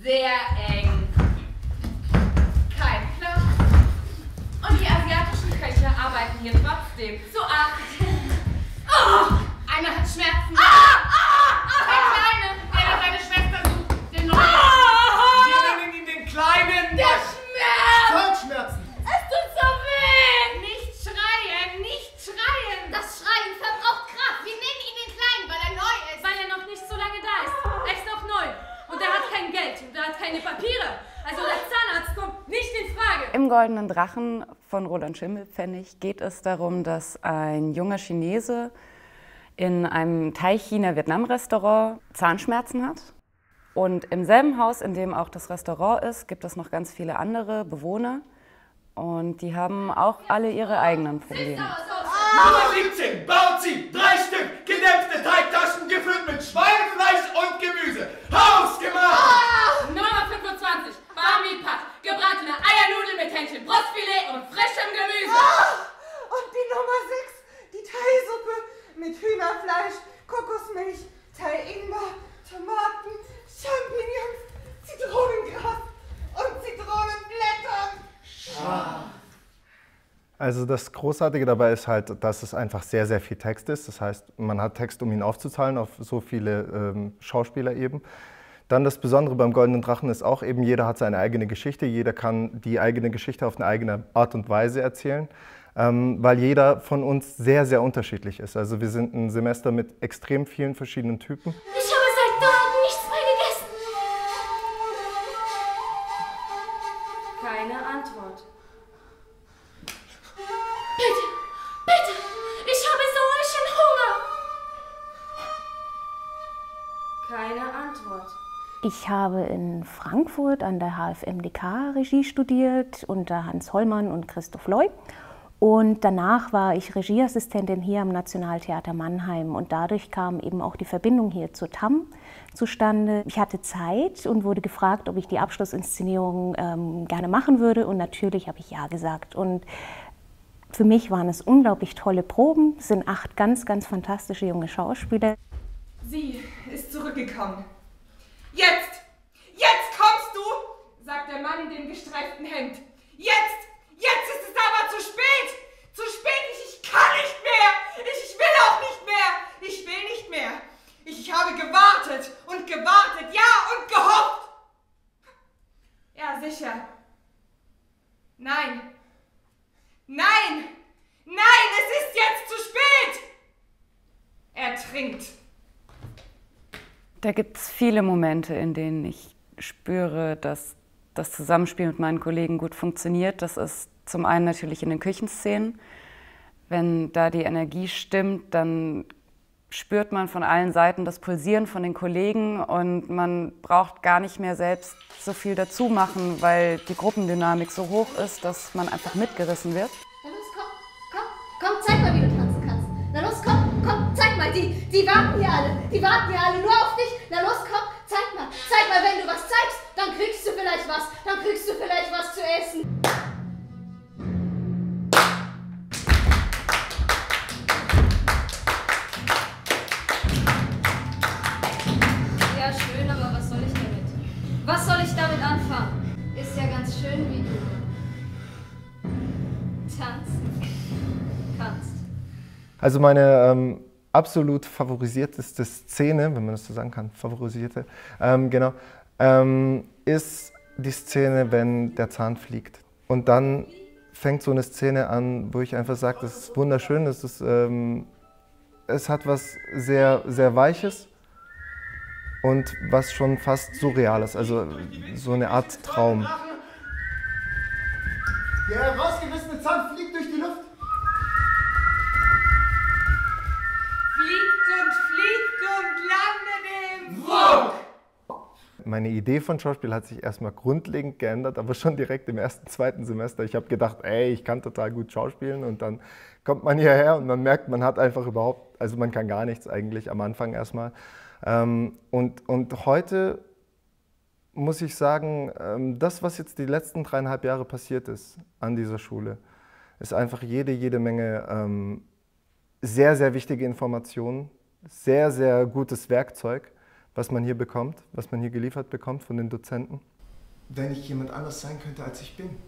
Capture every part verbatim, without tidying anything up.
sehr eng. Kein Platz. Und die asiatischen Köche arbeiten hier trotzdem zu acht. Oh, einer hat Schmerzen. Ah, ah, ah, der Kleine, der nach seine Schwester sucht. Den neuen. Ah, wir nennen ihn den Kleinen. Der Schmerz. Vollschmerzen. Es tut so weh. Nicht schreien, nicht schreien. Das Schreien verbraucht Kraft. Wir nennen ihn den Kleinen, weil er neu ist. Weil er noch nicht so lange da ist. Er ist noch neu. Und er hat kein Geld. Und er hat keine Papiere. Also der Zahnarzt kommt nicht in Frage. Im Goldenen Drachen von Roland Schimmelpfennig geht es darum, dass ein junger Chinese in einem Thai-China-Vietnam-Restaurant Zahnschmerzen hat. Und im selben Haus, in dem auch das Restaurant ist, gibt es noch ganz viele andere Bewohner. Und die haben auch alle ihre eigenen Probleme. Nummer siebzehn, Bauzi, drei Stück, gedämpfte Teigtaschen gefüllt mit Schweinefleisch und Gemüse. Hausgemacht! Ah! Nummer fünfundzwanzig, Barmi-Pat, gebratene Eiernudeln mit Hähnchen, Brustfilet und frischem Gemüse. Ah! Und die Nummer sechs, die Thai-Suppe mit Hühnerfleisch, Kokosmilch, Thai-Ingwer, Tomaten, Champignons, Zitronengras und Zitronenblättern. Ah. Also das Großartige dabei ist halt, dass es einfach sehr, sehr viel Text ist. Das heißt, man hat Text, um ihn aufzuzahlen auf so viele ähm, Schauspieler eben. Dann das Besondere beim Goldenen Drachen ist auch eben, jeder hat seine eigene Geschichte, jeder kann die eigene Geschichte auf eine eigene Art und Weise erzählen, ähm, weil jeder von uns sehr, sehr unterschiedlich ist. Also wir sind ein Semester mit extrem vielen verschiedenen Typen. Ich habe seit Tagen nichts mehr gegessen. Keine Antwort. Bitte, bitte, ich habe solchen Hunger. Keine Antwort. Ich habe in Frankfurt an der H F M D K Regie studiert unter Hans Hollmann und Christoph Loy. Und danach war ich Regieassistentin hier am Nationaltheater Mannheim. Und dadurch kam eben auch die Verbindung hier zur T A M zustande. Ich hatte Zeit und wurde gefragt, ob ich die Abschlussinszenierung ähm, gerne machen würde. Und natürlich habe ich ja gesagt. Und für mich waren es unglaublich tolle Proben. Es sind acht ganz, ganz fantastische junge Schauspieler. Sie ist zurückgekommen. Jetzt! Jetzt kommst du! Sagt der Mann in dem gestreiften Hemd. Jetzt! Jetzt ist es aber zu spät! Zu spät! Ich, ich kann nicht mehr! Ich, ich will auch nicht mehr! Ich will nicht mehr! Ich, ich habe gewartet und gewartet, ja, und gehofft! Ja, sicher. Nein. Nein! Nein, es ist jetzt zu spät! Er trinkt. Da gibt es viele Momente, in denen ich spüre, dass das Zusammenspiel mit meinen Kollegen gut funktioniert. Das ist zum einen natürlich in den Küchenszenen. Wenn da die Energie stimmt, dann spürt man von allen Seiten das Pulsieren von den Kollegen und man braucht gar nicht mehr selbst so viel dazu machen, weil die Gruppendynamik so hoch ist, dass man einfach mitgerissen wird. Na los, komm, komm, komm, zeig mal, wie du tanzen kannst. Na los, komm, komm, zeig mal, die, die warten hier alle, die warten hier alle nur auf dich. Na los, komm, zeig mal, zeig mal, wenn du was zeigst, dann kriegst du vielleicht was, dann kriegst du vielleicht was zu essen. Ja, schön, aber was soll ich damit? Was soll ich damit anfangen? Ist ja ganz schön, wie du tanzen kannst. Also meine ähm, absolut favorisierteste Szene, wenn man das so sagen kann, favorisierte, ähm, genau, ähm, ist die Szene, wenn der Zahn fliegt. Und dann fängt so eine Szene an, wo ich einfach sage, das ist wunderschön, das ist, ähm, es hat was sehr, sehr Weiches und was schon fast Surreales, also so eine Art Traum. Der herausgerissene Zahn fliegt durch die Luft. Fliegt und fliegt und landet im Wok! Meine Idee von Schauspiel hat sich erstmal grundlegend geändert, aber schon direkt im ersten, zweiten Semester. Ich habe gedacht, ey, ich kann total gut schauspielen und dann kommt man hierher und man merkt, man hat einfach überhaupt, also man kann gar nichts eigentlich am Anfang erstmal. Und, und heute muss ich sagen, das, was jetzt die letzten dreieinhalb Jahre passiert ist an dieser Schule, ist einfach jede, jede Menge sehr, sehr wichtige Informationen, sehr, sehr gutes Werkzeug, was man hier bekommt, was man hier geliefert bekommt von den Dozenten. Wenn ich jemand anders sein könnte, als ich bin.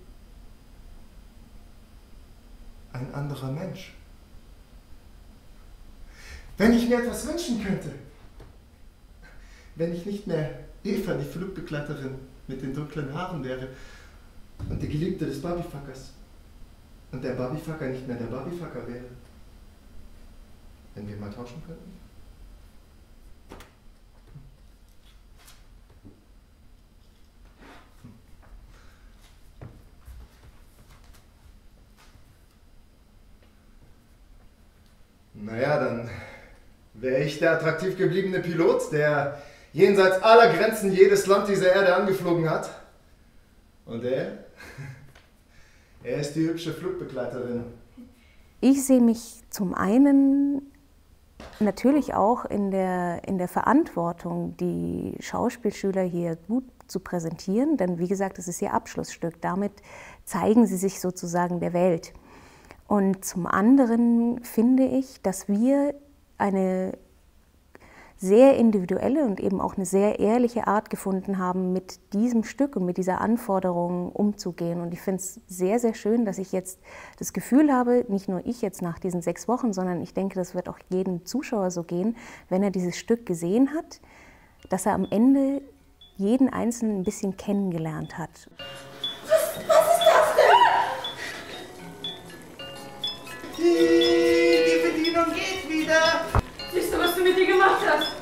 Ein anderer Mensch. Wenn ich mir etwas wünschen könnte. Wenn ich nicht mehr Eva, die Flugbegleiterin mit den dunklen Haaren wäre und die Geliebte des Babyfuckers. Und der Babyfucker nicht mehr der Babyfucker wäre. Wenn wir mal tauschen könnten. Naja, dann wäre ich der attraktiv gebliebene Pilot, der jenseits aller Grenzen jedes Land dieser Erde angeflogen hat. Und er? Er ist die hübsche Flugbegleiterin. Ich sehe mich zum einen natürlich auch in der, in der Verantwortung, die Schauspielschüler hier gut zu präsentieren, denn wie gesagt, es ist ihr Abschlussstück. Damit zeigen sie sich sozusagen der Welt. Und zum anderen finde ich, dass wir eine sehr individuelle und eben auch eine sehr ehrliche Art gefunden haben, mit diesem Stück und mit dieser Anforderung umzugehen. Und ich finde es sehr, sehr schön, dass ich jetzt das Gefühl habe, nicht nur ich jetzt nach diesen sechs Wochen, sondern ich denke, das wird auch jedem Zuschauer so gehen, wenn er dieses Stück gesehen hat, dass er am Ende jeden Einzelnen ein bisschen kennengelernt hat. Was, was ist das denn? Die Bedienung geht wieder. Siehst du, was du mit dir gemacht hast?